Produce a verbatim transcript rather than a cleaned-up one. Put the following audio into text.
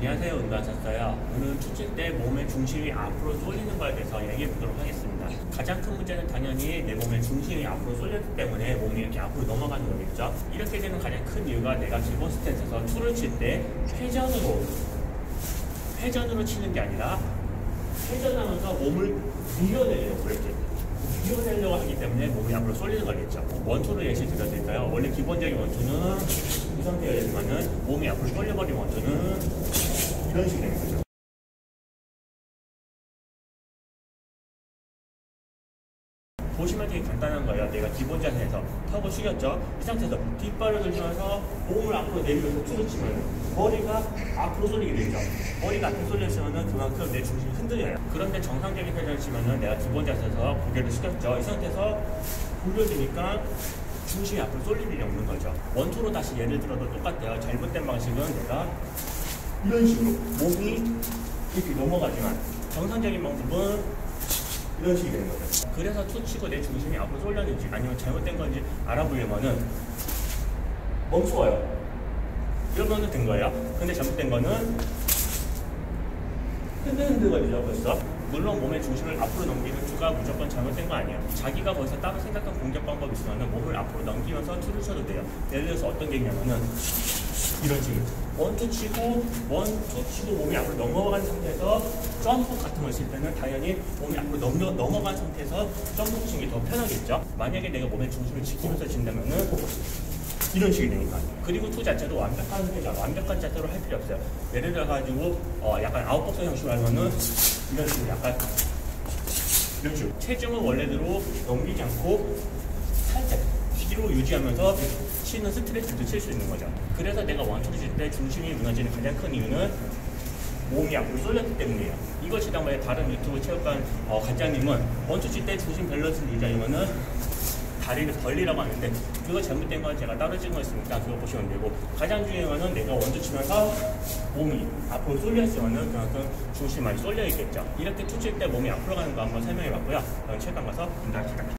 안녕하세요, 운동하셨어요. 오늘 투칠 때 몸의 중심이 앞으로 쏠리는 거에 대해서 얘기해 보도록 하겠습니다. 가장 큰 문제는 당연히 내 몸의 중심이 앞으로 쏠렸기 때문에 몸이 이렇게 앞으로 넘어가는 거겠죠. 이렇게 되는 가장 큰 이유가 내가 기본 스탠스에서 투를 칠 때 회전으로 회전으로 치는 게 아니라 회전하면서 몸을 밀어내려고 이렇게 밀어내려고 하기 때문에 몸이 앞으로 쏠리는 거겠죠. 원투를 예시 들어드릴까요? 원래 기본적인 원투는 이 상태였지만은 몸이 앞으로 쏠려버린 원투는 이런 식이 되는 거죠. 보시면 되게 간단한 거예요. 내가 기본 자세에서 턱을 숙였죠. 이 상태에서 뒷발을 들면서 몸을 앞으로 내밀어서 투를 치면 머리가 앞으로 쏠리게 되죠. 머리가 앞으로 쏠렸으면 그만큼 내 중심이 흔들려요. 그런데 정상적인 회전을 치면 내가 기본 자세에서 고개를 숙였죠. 이 상태에서 굴려지니까 중심이 앞으로 쏠릴 일이 없는 거죠. 원투로 다시 예를 들어도 똑같아요. 잘못된 방식은 내가 이런 식으로 몸이 이렇게 넘어가지만 정상적인 방법은 이런 식이 되는 거죠. 그래서 투 치고 내 중심이 앞으로 쏠렸는지 아니면 잘못된 건지 알아보려면은 멈춰요. 이러면 된 거예요. 근데 잘못된 거는 흔들흔들거리죠 벌써. 물론 몸의 중심을 앞으로 넘기는 투가 무조건 잘못된 거 아니에요. 자기가 거기서 따로 생각한 공격 방법이 있으면 몸을 앞으로 넘기면서 투를 쳐도 돼요. 예를 들어서 어떤 게 있냐면은 이런 식으로 원투 치고 원투 치고 몸이 앞으로 넘어간 상태에서 점프 같은 걸 칠 때는 당연히 몸이 앞으로 넘겨, 넘어간 상태에서 점프 치는 게 더 편하겠죠. 만약에 내가 몸의 중심을 지키면서 친다면은 이런 식이 되니까. 그리고 투 자체도 완벽한 회전, 완벽한 자세로 할 필요 없어요. 예를 들어가지고 어 약간 아웃복서 형식으로 하면은 이런 식으로 약간 이런 식으로 체중을 원래대로 넘기지 않고 살짝 뒤로 유지하면서 치는 스트레치도 칠 수 있는 거죠. 그래서 내가 원투를 칠 때 중심이 무너지는 가장 큰 이유는 몸이 앞으로 쏠렸기 때문이에요. 이걸 치다 보니 다른 유튜브 체육관 어, 관장님은 원투 칠 때 중심 밸런스를 유지하려면은 다리를 벌리라고 하는데 그거 잘못된 건 제가 따로 찍은 거 있으니까 그거 보시면 되고, 가장 중요한 거는 내가 원투 치면서 몸이 앞으로 쏠렸으면은 그만큼 중심이 많이 쏠려 있겠죠. 이렇게 투 칠 때 몸이 앞으로 가는 거 한번 설명해 봤고요. 그럼 체육관 가서 운동합시다.